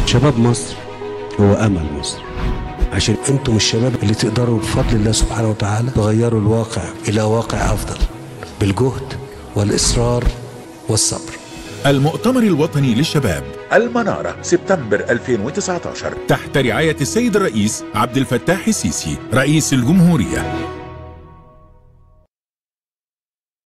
شباب مصر هو أمل مصر، عشان انتم الشباب اللي تقدروا بفضل الله سبحانه وتعالى تغيروا الواقع إلى واقع أفضل بالجهد والإصرار والصبر. المؤتمر الوطني للشباب المنارة سبتمبر 2019 تحت رعاية السيد الرئيس عبد الفتاح السيسي رئيس الجمهورية.